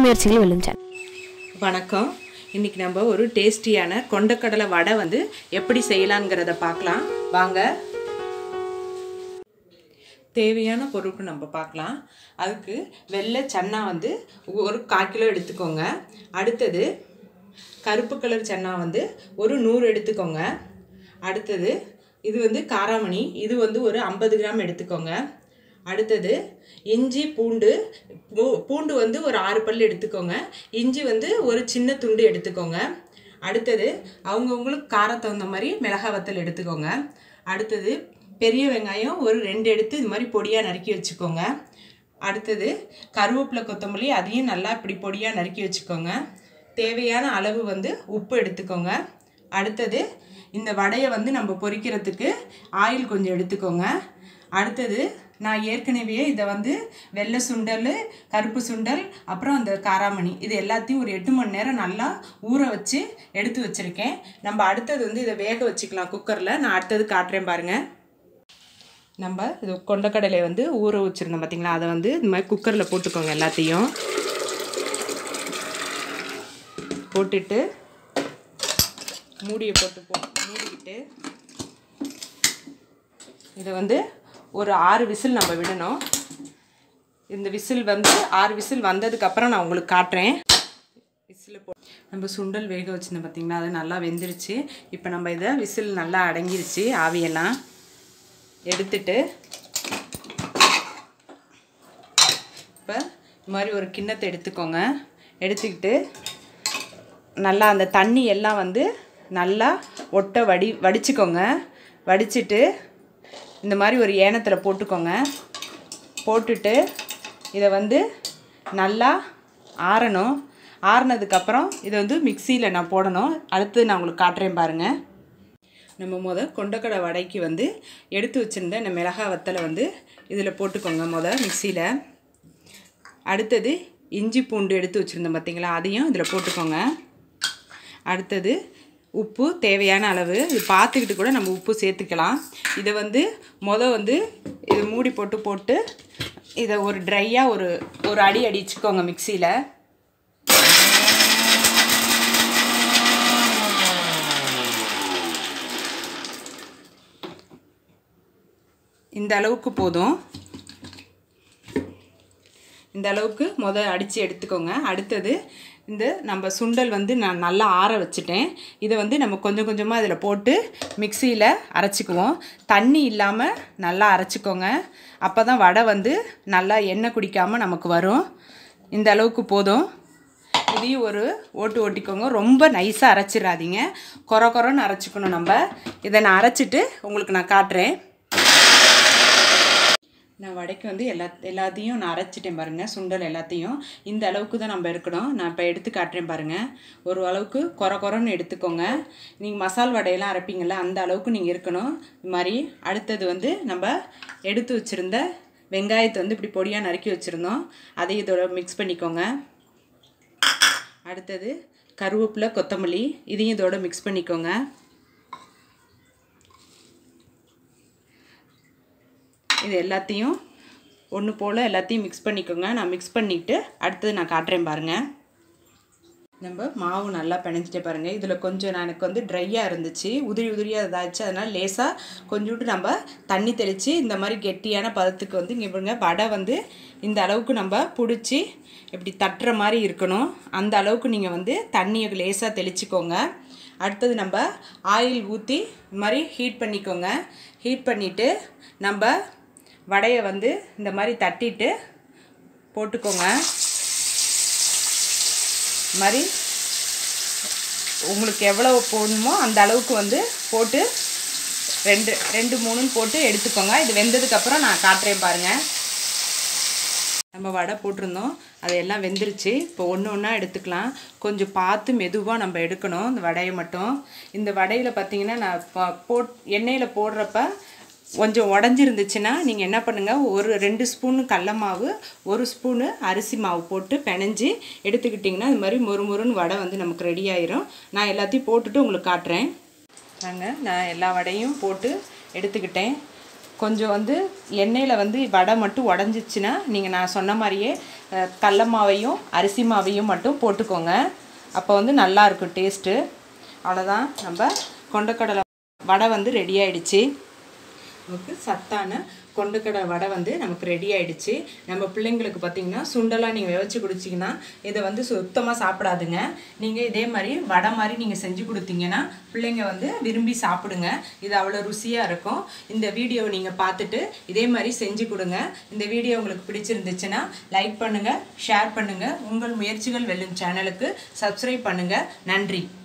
முயற்சிகள் வெல்லும் சேனல். வணக்கம். இன்றைக்கி நம்ம ஒரு டேஸ்டியான கொண்டக்கடலை வடை வந்து எப்படி செய்யலாங்கிறத பார்க்கலாம் வாங்க. தேவையான பொருட்கள் நம்ம பார்க்கலாம். அதுக்கு வெள்ளை சன்னா வந்து ஒரு 1/4 கிலோ எடுத்துக்கோங்க. அடுத்தது கருப்பு கலர் சன்னா வந்து ஒரு 100 எடுத்துக்கோங்க. அடுத்தது இது வந்து காராமணி, இது வந்து ஒரு 50 கிராம் எடுத்துக்கோங்க. அடுத்தது இஞ்சி பூண்டு பூண்டு வந்து ஒரு 6 பல் எடுத்துக்கோங்க. இஞ்சி வந்து ஒரு சின்ன துண்டு எடுத்துக்கோங்க. அடுத்தது அவங்கவுங்களுக்கு காரம் தகுந்த மாதிரி மிளகாய் வத்தல் எடுத்துக்கோங்க. அடுத்தது பெரிய வெங்காயம் ஒரு 2 எடுத்து இது மாதிரி பொடியாக நறுக்கி வச்சுக்கோங்க. அடுத்தது கருவேப்பிலை கொத்தமல்லி, அதையும் நல்லா இப்படி பொடியாக நறுக்கி வச்சுக்கோங்க. தேவையான அளவு வந்து உப்பு எடுத்துக்கோங்க. அடுத்தது இந்த வடையை வந்து நம்ம பொரிக்கிறதுக்கு ஆயில் கொஞ்சம் எடுத்துக்கோங்க. அடுத்தது நான் ஏற்கனவே இதை வந்து வெள்ளை சுண்டல், கருப்பு சுண்டல், அப்புறம் அந்த காராமணி இது எல்லாத்தையும் ஒரு 8 மணி நேரம் நல்லா ஊற வச்சு எடுத்து வச்சுருக்கேன். நம்ம அடுத்தது வந்து இதை வேக வச்சுக்கலாம் குக்கரில். நான் அடுத்தது காட்டுறேன் பாருங்கள். நம்ம இது கொண்டக்கடலை வந்து ஊற வச்சுருந்தோம் பார்த்திங்களா, அதை வந்து இந்த மாதிரி குக்கரில் போட்டுக்கோங்க. எல்லாத்தையும் போட்டுட்டு மூடியை மூடிக்கிட்டு இதை வந்து ஒரு 6 விசில் நம்ம விடணும். இந்த விசில் வந்து 6 விசில் வந்ததுக்கப்புறம் நான் உங்களுக்கு காட்டுறேன். விசில் நம்ம சுண்டல் வேக வச்சுருந்தோம் பார்த்திங்களா, அது நல்லா வெந்துருச்சு. இப்போ நம்ம இதை விசில் நல்லா அடங்கிருச்சு. ஆவியெல்லாம் எடுத்துட்டு இப்போ இது மாதிரி ஒரு கிண்ணத்தை எடுத்துக்கோங்க. எடுத்துக்கிட்டு நல்லா அந்த தண்ணி எல்லாம் வந்து நல்லா வடிச்சுக்கோங்க. வடிச்சிட்டு இந்த மாதிரி ஒரு ஏனத்தில் போட்டுக்கோங்க. போட்டுட்டு இதை வந்து நல்லா ஆறணும். ஆறினதுக்கப்புறம் இதை வந்து மிக்சியில் நான் போடணும். அடுத்து நான் உங்களுக்கு காட்டுறேன் பாருங்கள். நம்ம கொண்டக்கடலை வடைக்கு வந்து எடுத்து வச்சுருந்த இந்த மிளகாய் வத்தலை வந்து இதில் போட்டுக்கோங்க மிக்சியில். அடுத்தது இஞ்சி பூண்டு எடுத்து வச்சுருந்தோம் பார்த்திங்களா, அதையும் இதில் போட்டுக்கோங்க. அடுத்தது உப்பு தேவையான அளவு, இது பார்த்துக்கிட்டு கூட நம்ம உப்பு சேர்த்துக்கலாம். இதை வந்து வந்து இதை மூடி போட்டு இதை ஒரு ட்ரையாக ஒரு அடி அடிச்சுக்கோங்க மிக்சியில். இந்த அளவுக்கு போதும். இந்த அளவுக்கு அடித்து எடுத்துக்கோங்க. அடுத்தது இந்த நம்ம சுண்டல் வந்து நான் நல்லா ஆற வச்சுட்டேன். இதை வந்து நம்ம கொஞ்சம் கொஞ்சமாக இதில் போட்டு மிக்சியில் அரைச்சிக்குவோம். தண்ணி இல்லாமல் நல்லா அரைச்சிக்கோங்க. அப்போ தான் வடை வந்து நல்லா எண்ணெய் குடிக்காமல் நமக்கு வரும். இந்த அளவுக்கு போதும். இதையும் ஒரு ஓட்டிக்கோங்க. ரொம்ப நைஸாக அரைச்சிடாதீங்க, கொரன்னு அரைச்சிக்கணும். நம்ம இதை நான் அரைச்சிட்டு உங்களுக்கு நான் காட்டுறேன். நான் வடைக்கு வந்து எல்லாத்தையும் நான் அரைச்சிட்டேன் பாருங்கள். சுண்டல் எல்லாத்தையும் இந்த அளவுக்கு தான் நம்ம இருக்கணும். நான் இப்போ எடுத்து காட்டுறேன் பாருங்கள். ஒரு அளவுக்கு கொரன்னு எடுத்துக்கோங்க. நீங்கள் மசால் வடையெல்லாம் அரைப்பீங்களா, அந்த அளவுக்கு நீங்கள் இருக்கணும். இது மாதிரி அடுத்தது வந்து நம்ம எடுத்து வச்சுருந்த வெங்காயத்தை வந்து இப்படி பொடியாக நறுக்கி வச்சுருந்தோம், அதையும் இதோட மிக்ஸ் பண்ணிக்கோங்க. அடுத்தது கருவேப்பிலை கொத்தமல்லி, இதையும் இதோட மிக்ஸ் பண்ணிக்கோங்க. இது எல்லாத்தையும் ஒன்று போல் எல்லாத்தையும் மிக்ஸ் பண்ணிக்கோங்க. நான் மிக்ஸ் பண்ணிவிட்டு அடுத்தது நான் காட்டுறேன் பாருங்கள். நம்ம மாவு நல்லா பிணைஞ்சிட்டே பாருங்கள். இதில் கொஞ்சம் எனக்கு வந்து ட்ரையாக இருந்துச்சு, உதிரியாக இதாச்சு. அதனால் லேசாக கொஞ்சோண்டு நம்ம தண்ணி தெளித்து இந்த மாதிரி கெட்டியான பதத்துக்கு வந்து இங்கே பாருங்க, வடை வந்து இந்த அளவுக்கு நம்ம பிடிச்சி இப்படி தட்டுற மாதிரி இருக்கணும். அந்த அளவுக்கு நீங்கள் வந்து தண்ணியை லேசாக தெளிச்சிக்கோங்க. அடுத்தது நம்ம ஆயில் ஊற்றி இந்த மாதிரி ஹீட் பண்ணிக்கோங்க. ஹீட் பண்ணிவிட்டு நம்ம வடையை வந்து இந்த மாதிரி தட்டிட்டு போட்டுக்கோங்க. மாதிரி உங்களுக்கு எவ்வளோ போடணுமோ அந்த அளவுக்கு வந்து போட்டு 2-3 போட்டு எடுத்துக்கோங்க. இது வெந்ததுக்கப்புறம் நான் காட்டுறேன் பாருங்கள். நம்ம வடை போட்டிருந்தோம், அது எல்லாம் வெந்துருச்சு. இப்போ ஒன்றா எடுத்துக்கலாம். கொஞ்சம் பார்த்து மெதுவாக நம்ம எடுக்கணும் இந்த வடையை மட்டும். இந்த வடையில் பார்த்திங்கன்னா நான் எண்ணெயில் போடுறப்ப கொஞ்சம் உடஞ்சிருந்துச்சுன்னா நீங்கள் என்ன பண்ணுங்கள், 2 ஸ்பூனு கடல மாவு, 1 ஸ்பூனு அரிசி மாவு போட்டு பிணைஞ்சி எடுத்துக்கிட்டிங்கன்னா இது மாதிரி மொறுன்னு வடை வந்து நமக்கு ரெடி ஆயிரும். நான் எல்லாத்தையும் போட்டுட்டு உங்களுக்கு காட்டுறேன். நான் எல்லா வடையும் போட்டு எடுத்துக்கிட்டேன். கொஞ்சம் வந்து எண்ணெயில் வந்து வடை மட்டும் உடஞ்சிச்சின்னா நீங்கள் நான் சொன்ன மாதிரியே கடல மாவையும் அரிசி மாவையும் மட்டும் போட்டுக்கோங்க. அப்போ வந்து நல்லா இருக்கும் டேஸ்ட்டு. அவ்வளோதான், நம்ம கொண்டக்கடலை வடை வந்து ரெடி ஆயிடுச்சு. நமக்கு சத்தான கொண்டக்கடலை வடை வந்து நமக்கு ரெடி ஆயிடுச்சு. நம்ம பிள்ளைங்களுக்கு பார்த்திங்கன்னா சுண்டெல்லாம் நீங்கள் வச்சு குடிச்சிங்கன்னா இதை வந்து சுத்தமாக சாப்பிடாதுங்க. நீங்கள் இதே மாதிரி வடை மாதிரி நீங்கள் செஞ்சு கொடுத்தீங்கன்னா பிள்ளைங்க வந்து விரும்பி சாப்பிடுங்க. இது அவ்வளோ ருசியாக இருக்கும். இந்த வீடியோவை நீங்கள் பார்த்துட்டு இதே மாதிரி செஞ்சு கொடுங்க. இந்த வீடியோ உங்களுக்கு பிடிச்சிருந்துச்சுன்னா லைக் பண்ணுங்கள், ஷேர் பண்ணுங்கள். உங்கள் முயற்சிகள் வெல்லும் சேனலுக்கு சப்ஸ்கிரைப் பண்ணுங்கள். நன்றி.